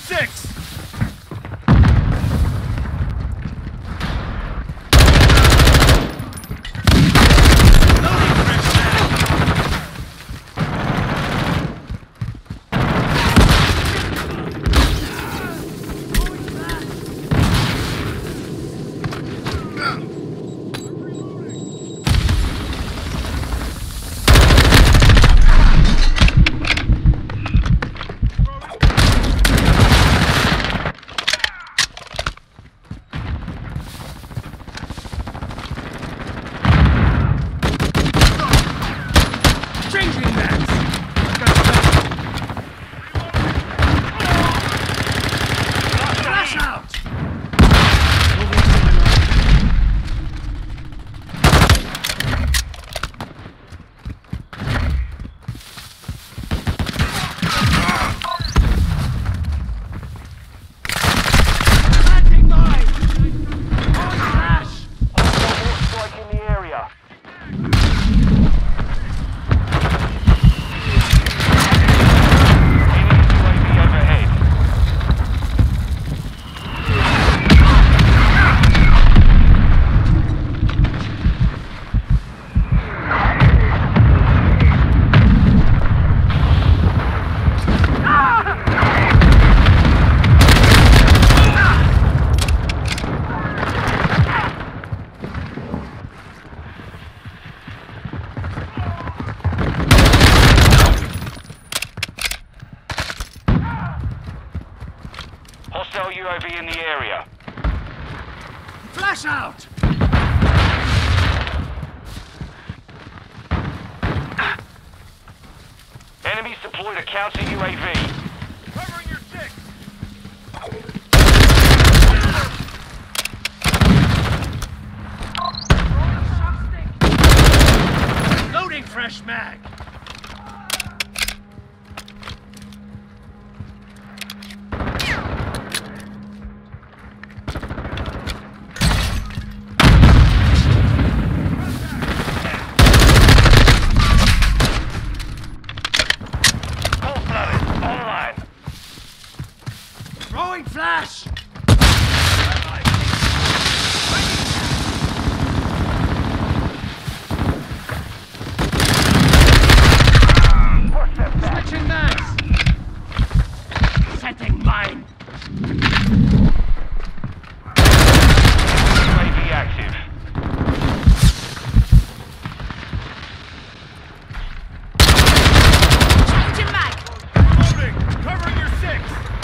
six! Hostile UAV in the area. Flash out! Enemies deployed a counter UAV. Covering your six! Loading fresh mag! Throwing flash! Switching mags! Setting mine! UAV active. Changing mag! Loading! Covering your six!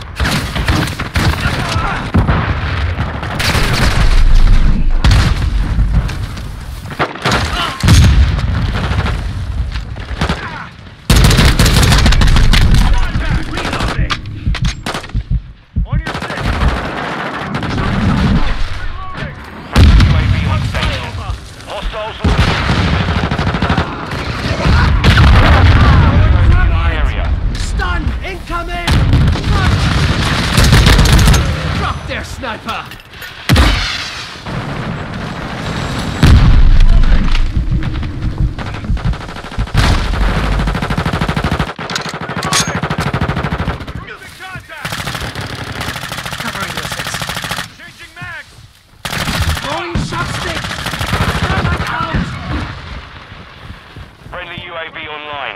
Sniper! Covering your six. Changing mags! Throwing shot stick! Thermite out! Friendly UAV online.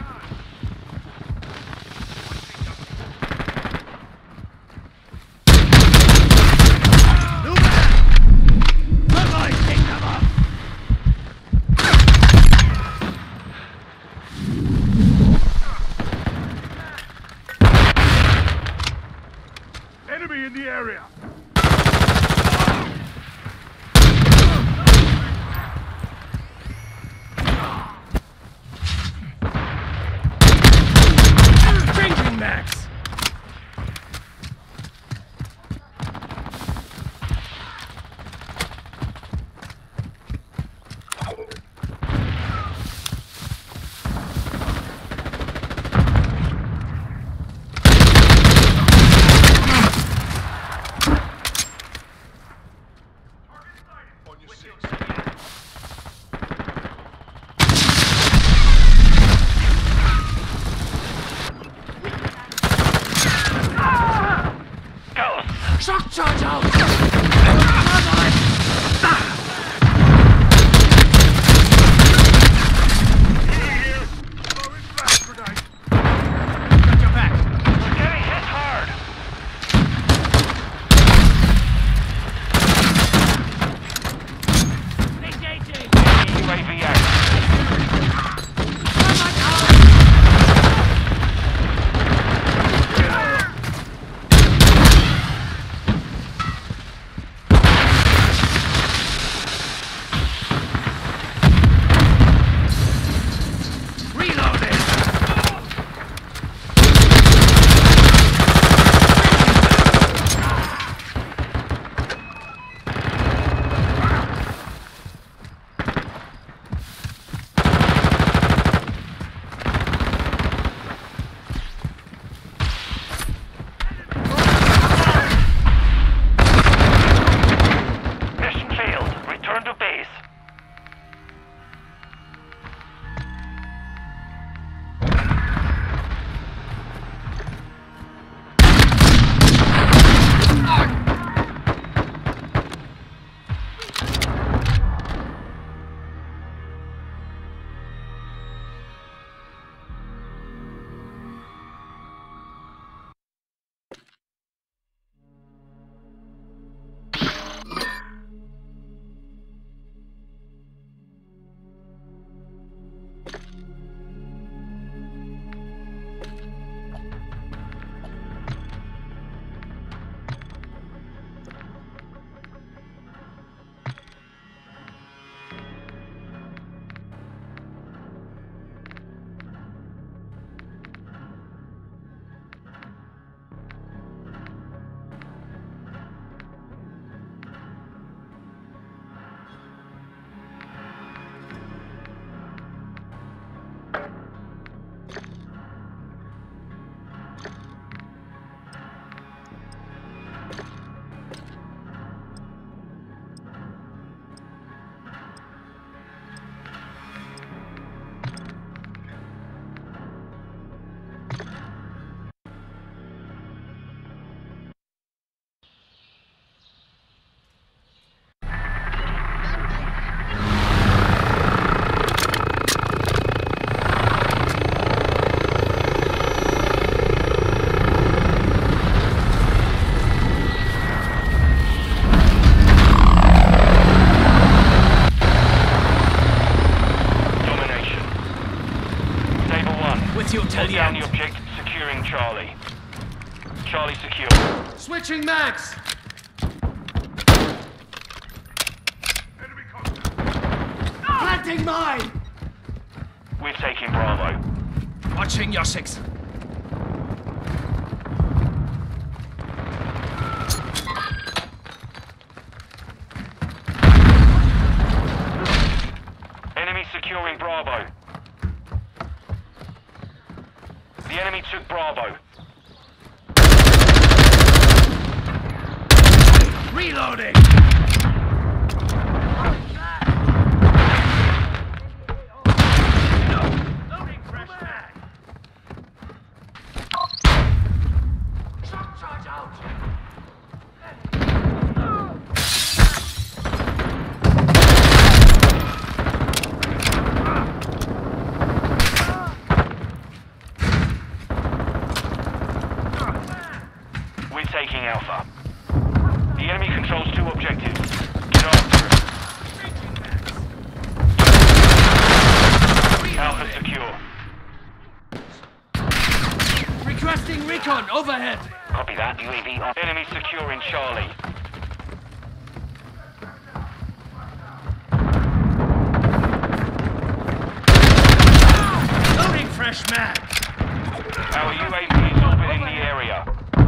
Enemy in the area! Changing max! Shock charge out! Come on! Hold down the objective, securing Charlie. Charlie secure. Switching mags! Enemy contact. Planting mine! We're taking Bravo. Watching your six. Enemy securing Bravo. The enemy took Bravo. Reloading! Loading fresh mag! Shock charge out! We're taking Alpha. The enemy controls 2 objectives. Get after it. Alpha secure. Requesting recon overhead! Copy that. UAV on. Enemy securing Charlie. Loading fresh mag! Our UAV is orbiting the area.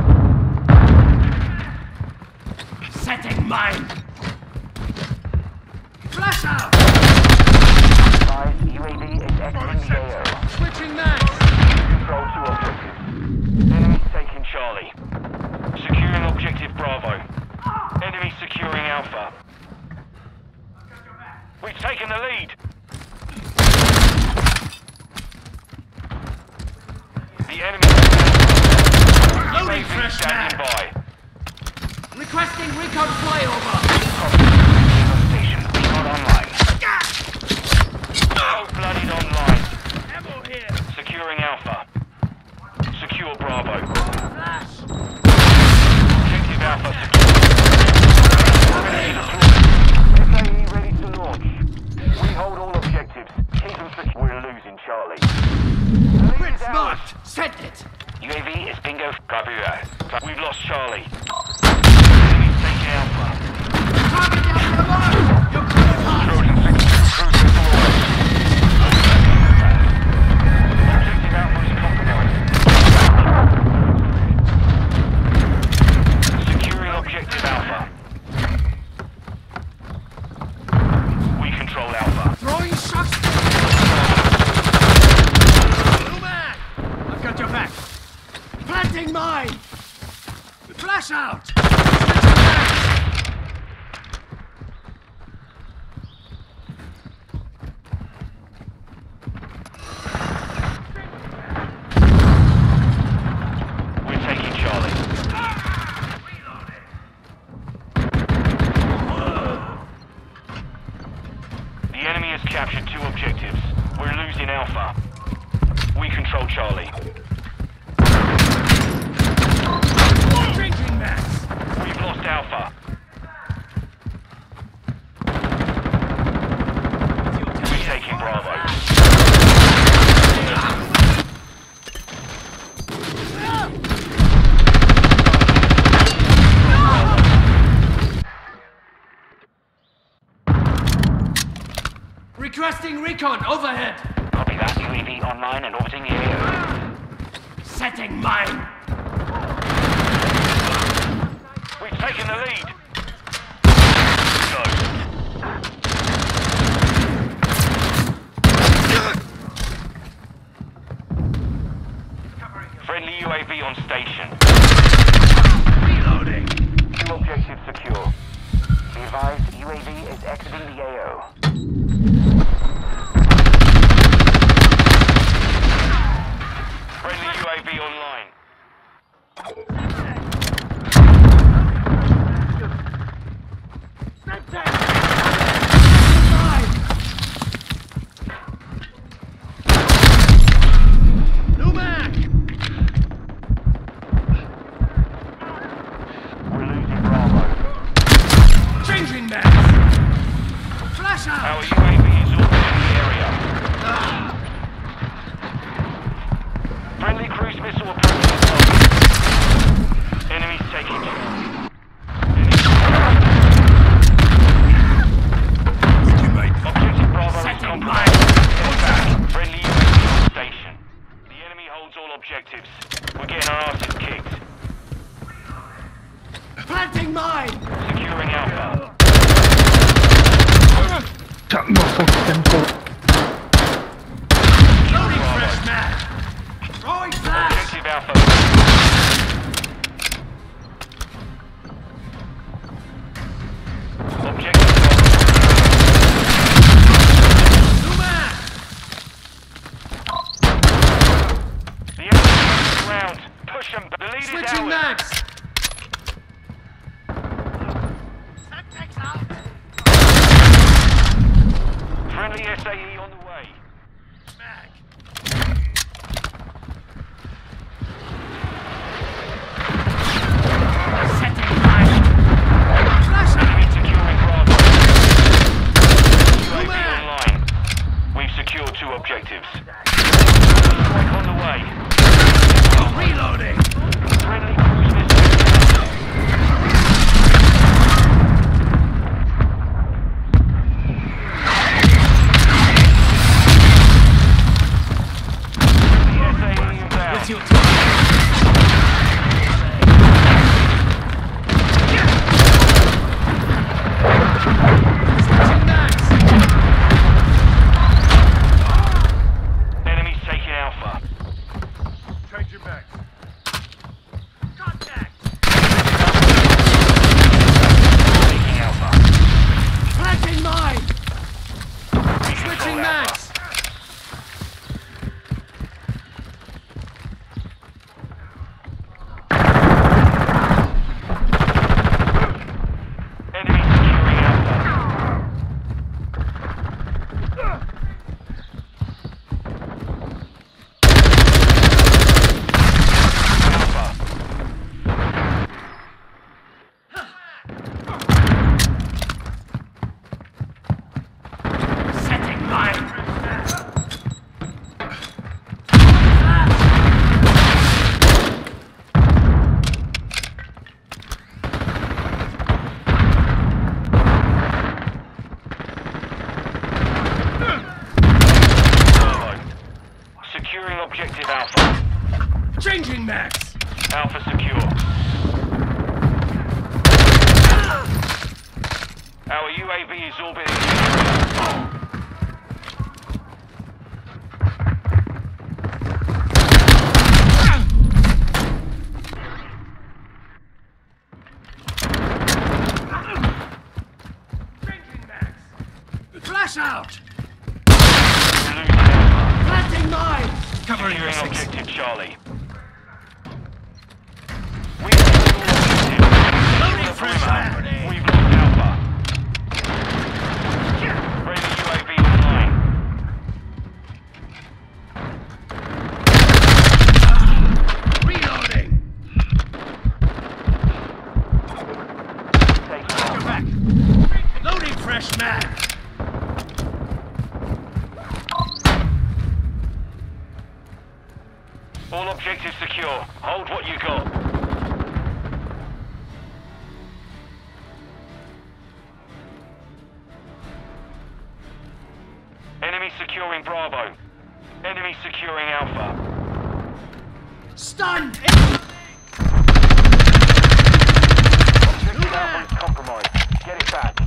Setting mine! Flash out! UAV is exiting the area. Switching mags! Control 2 objectives. Enemy taking Charlie. Securing objective Bravo. Enemy securing Alpha. We've taken the lead. The enemy Loading UAV fresh standing mag! by. Requesting recon flyover. Station. Not online. Cold-blooded online. Ammo here. Securing Alpha. Secure Bravo. Flash. Objective Alpha secure. Ready to deploy. SAE ready to launch. We hold all objectives. Keep them secure. We're losing Charlie. Brits marked. Send it. UAV is bingo. Copy that. We've lost Charlie. Enemy's taking Alpha. Target down below. You're clear hot. Trojan 6 cruise missile away. Objective Alpha is compromised. Securing Objective Alpha. We control Alpha. Throwing shocks. Blue man. I've got your back. Planting mine. Flash out. We're taking Charlie. The enemy has captured 2 objectives. We're losing Alpha. We control Charlie. Drinking max. We've lost Alpha. We're taking Bravo. Requesting recon overhead. Copy that. UAV online and orbiting the AO. Setting mine. We've taken the lead. Go. Friendly UAV on station. Reloading. 2 objectives secure. Be advised, UAV is exiting the AO. Friendly UAV online. Blue man. We're losing Bravo. Changing max. Flash out. Our UAV is orbiting the area. Friendly cruise missile approaching the target. Enemies taking Charlie. Objective Bravo is Setting compromised. Get back. Friendly UAV on station. The enemy holds all objectives. We're getting our asses kicked. Planting mine. Securing Alpha. Loading fresh mag. Throwing flash. Objective Alpha. Objective Alpha. Blue man. The enemy is around. Push them. The lead is Switching ours. mags. Friendly SAE on the way. Mag. Setting mine. Flash Enemy out. securing Bravo. UAV man. online. We've secured 2 objectives. Strike on the way. Reloading. Friendly cruise missile max. Alpha secure. Our UAV is orbiting. Changing max. Flash out. Losing Alpha. Planting mine. Covering Securing your six. objective Charlie. We've lost all objectives. Loading We've fresh lost fire. Alpha. We've lost Alpha. Friendly UAV online. Reloading. Take Go off. back. Loading fresh mag. All objectives secure. Hold what you got. Enemy securing Bravo. Enemy securing Alpha. Stun. Objective Alpha is compromised. Get it back.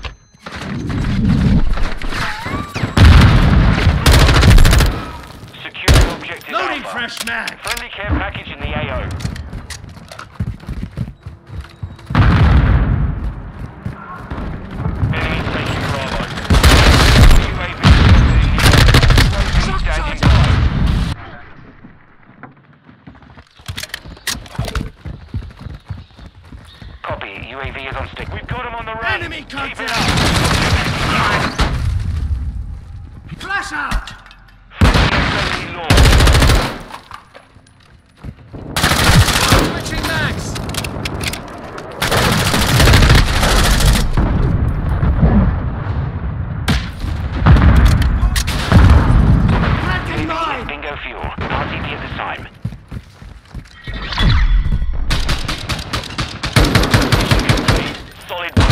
Securing objective Loading Alpha. fresh mag. Friendly care package in the AO. Enemy taking Bravo. UAV standing by. Copy. UAV is on stick. We've got him on the run. Enemy Keep it contact. up. Flash out. Friendly launch. Switching max. Planting mine. Bingo fuel. RTB at this time. Solid.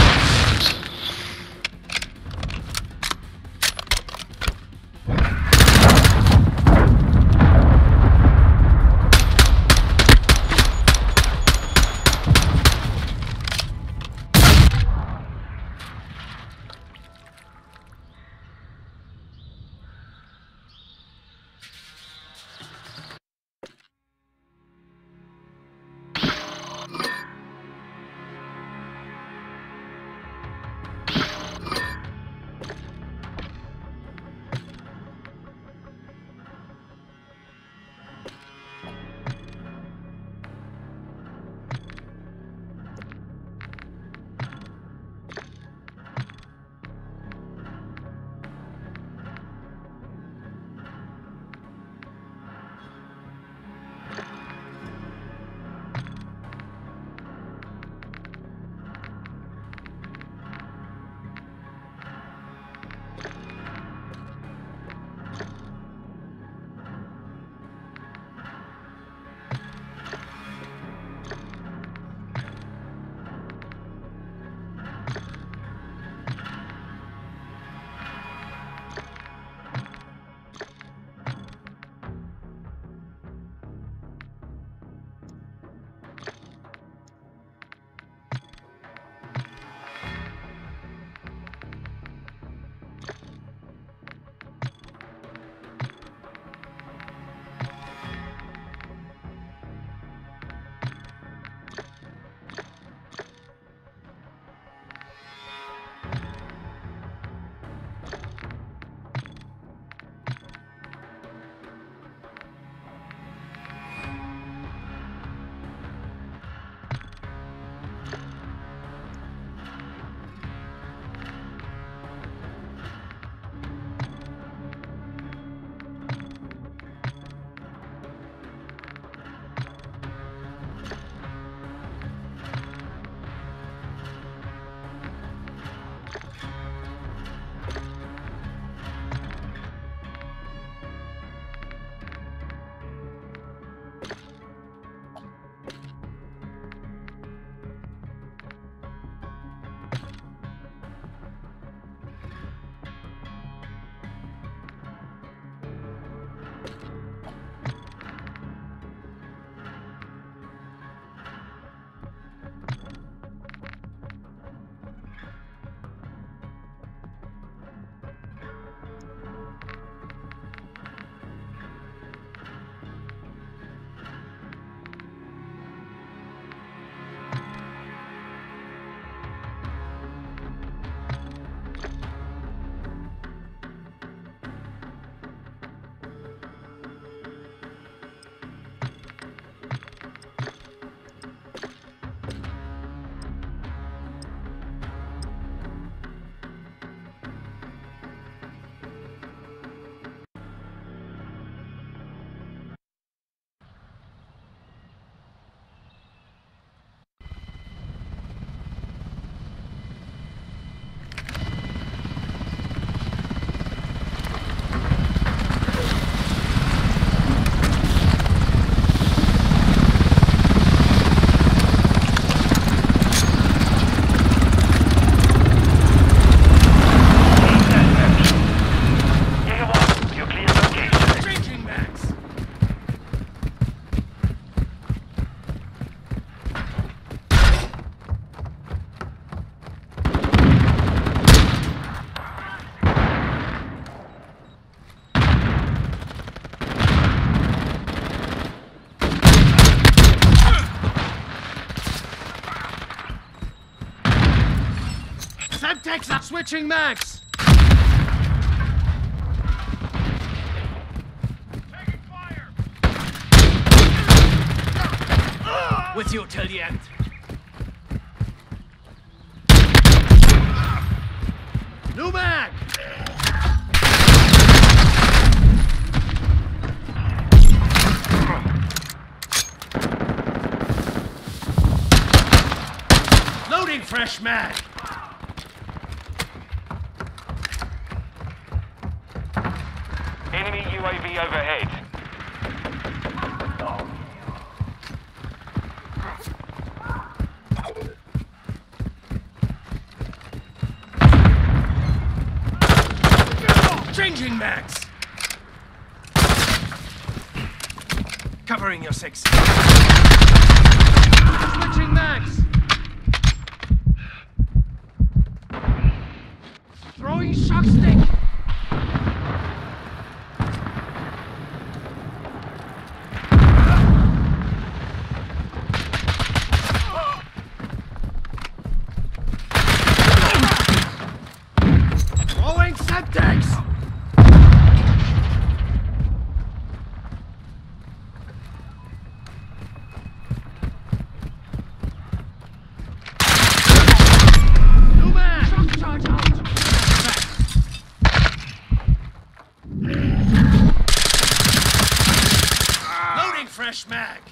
Semtex are switching mags! Taking fire! With you till the end. New mag! Loading fresh mag! Enemy UAV overhead. Changing mags! Covering your 6. Switching mags! Throwing shock stick! Throwing Semtex! New man! Shock charge out! Loading fresh mag!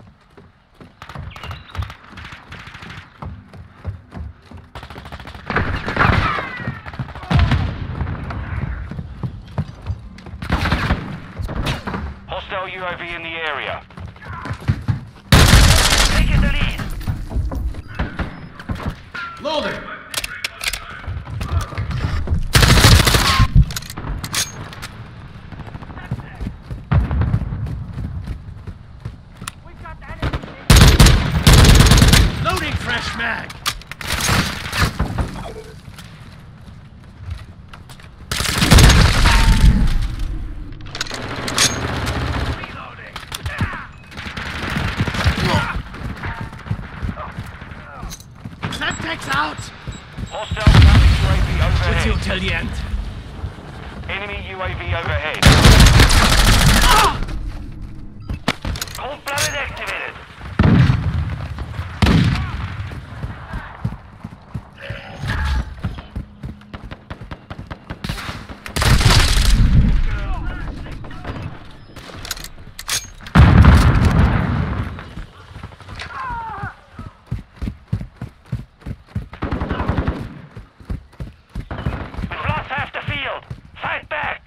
Hostile UAV in the area. Taking the lead. Loading! We got enemy. Loading fresh mag! Reloading. Semtex out! Hostile UAV With you overhead. till the end. Enemy UAV overhead. Cold-blooded activated. We've lost half the field. Fight back.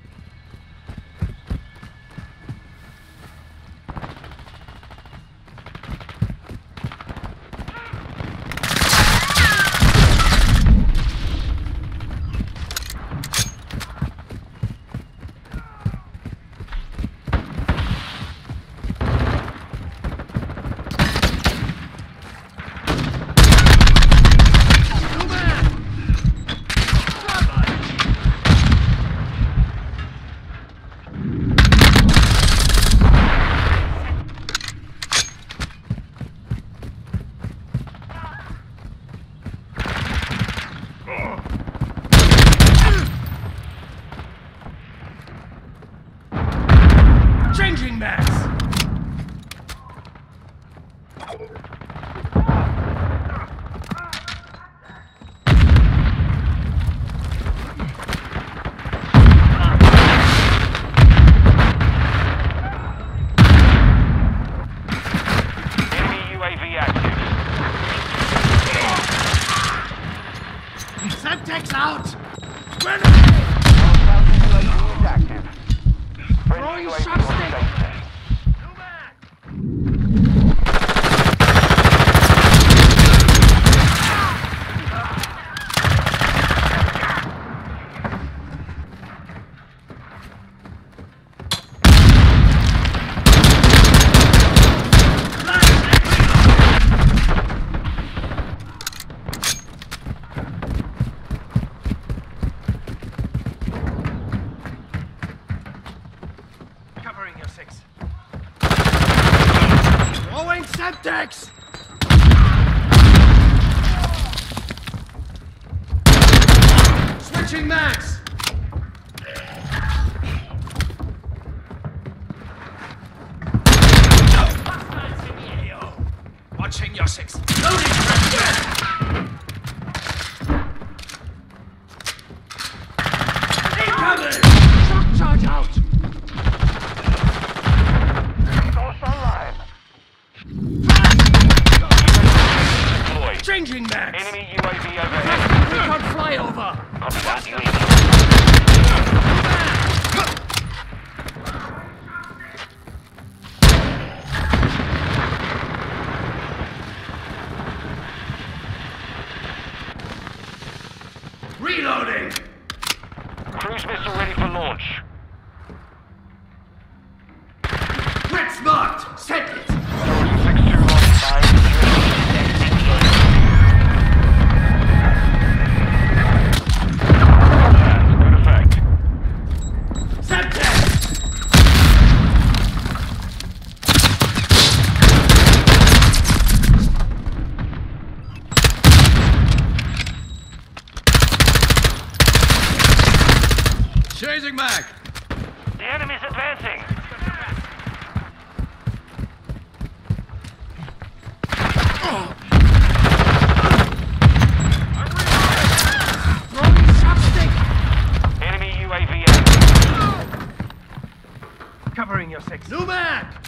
New man! Changing mags! Enemy UAV active. Semtex out! Hostile UAV is active. Friendly Throwing UAV shock on stick. station. New man! Covering your 6. Switching mags! Watching your six. Loading! Incoming! Shock charge out! Source online. Deployed. Changing mags! Enemy UAV overhead. Recon flyover! Copy that. UAV. Reloading! Cruise missile ready for launch. Threats marked! Send it! 6-2 on time. Good effect. Send it! Chasing mag! The enemy's advancing. Throwing chopstick! Enemy UAV active. Covering your six. New mag!